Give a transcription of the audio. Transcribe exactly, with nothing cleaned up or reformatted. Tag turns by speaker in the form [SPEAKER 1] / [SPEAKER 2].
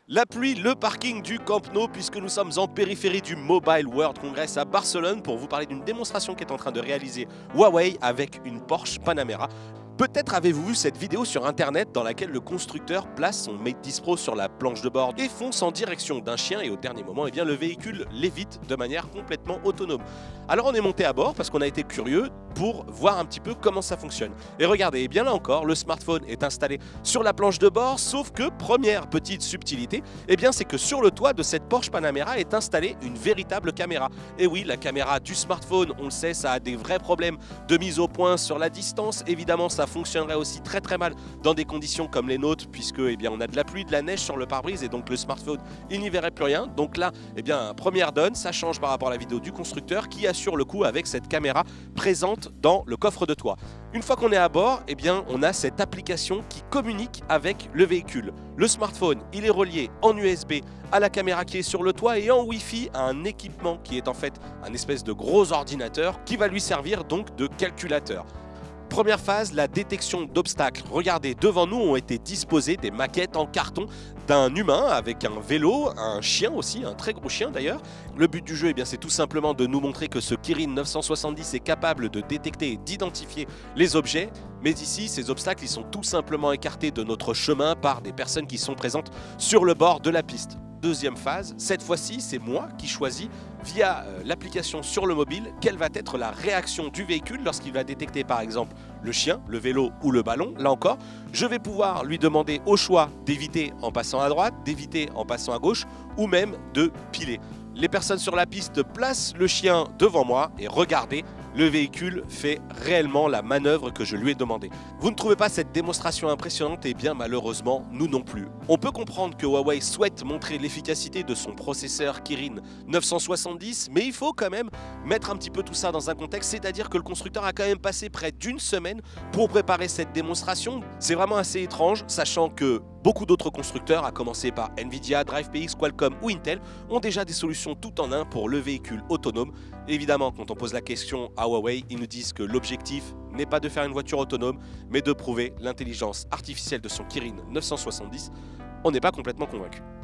[SPEAKER 1] La pluie, le parking du Camp Nou, puisque nous sommes en périphérie du Mobile World Congress à Barcelone pour vous parler d'une démonstration qu'est en train de réaliser Huawei avec une Porsche Panamera. Peut-être avez-vous vu cette vidéo sur internet dans laquelle le constructeur place son Mate dix Pro sur la planche de bord et fonce en direction d'un chien et au dernier moment, eh bien, le véhicule l'évite de manière complètement autonome. Alors on est monté à bord parce qu'on a été curieux pour voir un petit peu comment ça fonctionne. Et regardez, et bien là encore, le smartphone est installé sur la planche de bord, sauf que, première petite subtilité, eh bien c'est que sur le toit de cette Porsche Panamera est installée une véritable caméra. Et oui, la caméra du smartphone, on le sait, ça a des vrais problèmes de mise au point sur la distance. Évidemment, ça fonctionnerait aussi très très mal dans des conditions comme les nôtres, puisque eh bien, on a de la pluie, de la neige sur le pare-brise et donc le smartphone, il n'y verrait plus rien. Donc là, eh bien, première donne, ça change par rapport à la vidéo du constructeur qui assure le coup avec cette caméra présente dans le coffre de toit. Une fois qu'on est à bord, eh bien, on a cette application qui communique avec le véhicule. Le smartphone, il est relié en U S B à la caméra qui est sur le toit et en Wi-Fi à un équipement qui est en fait un espèce de gros ordinateur qui va lui servir donc de calculateur. Première phase, la détection d'obstacles. Regardez, devant nous ont été disposées des maquettes en carton d'un humain avec un vélo, un chien aussi, un très gros chien d'ailleurs. Le but du jeu, eh bien, c'est tout simplement de nous montrer que ce Kirin neuf cent soixante-dix est capable de détecter et d'identifier les objets. Mais ici, ces obstacles, ils sont tout simplement écartés de notre chemin par des personnes qui sont présentes sur le bord de la piste. Deuxième phase, cette fois-ci, c'est moi qui choisis via euh, l'application sur le mobile quelle va être la réaction du véhicule lorsqu'il va détecter par exemple le chien, le vélo ou le ballon. Là encore, je vais pouvoir lui demander au choix d'éviter en passant à droite, d'éviter en passant à gauche ou même de piler. Les personnes sur la piste placent le chien devant moi et regardez, le véhicule fait réellement la manœuvre que je lui ai demandé. Vous ne trouvez pas cette démonstration impressionnante? Eh bien malheureusement, nous non plus. On peut comprendre que Huawei souhaite montrer l'efficacité de son processeur Kirin neuf cent soixante-dix, mais il faut quand même mettre un petit peu tout ça dans un contexte, c'est-à-dire que le constructeur a quand même passé près d'une semaine pour préparer cette démonstration. C'est vraiment assez étrange, sachant que beaucoup d'autres constructeurs, à commencer par Nvidia, DrivePX, Qualcomm ou Intel, ont déjà des solutions tout en un pour le véhicule autonome. Évidemment, quand on pose la question à Huawei, ils nous disent que l'objectif n'est pas de faire une voiture autonome, mais de prouver l'intelligence artificielle de son Kirin neuf cent soixante-dix. On n'est pas complètement convaincu.